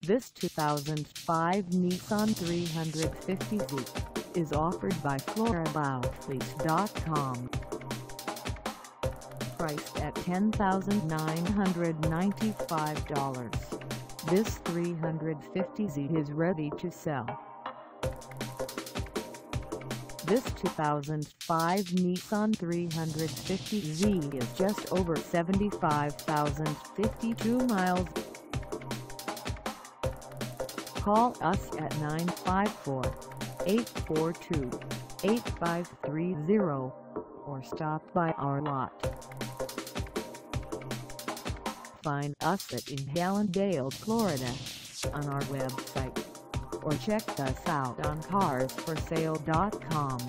This 2005 Nissan 350Z is offered by FloraboutLease.com. Priced at $10,995, this 350Z is ready to sell. This 2005 Nissan 350Z is just over 75,052 miles. Call us at 954-842-8530 or stop by our lot. Find us in Hallandale, Florida on our website, or check us out on carsforsale.com.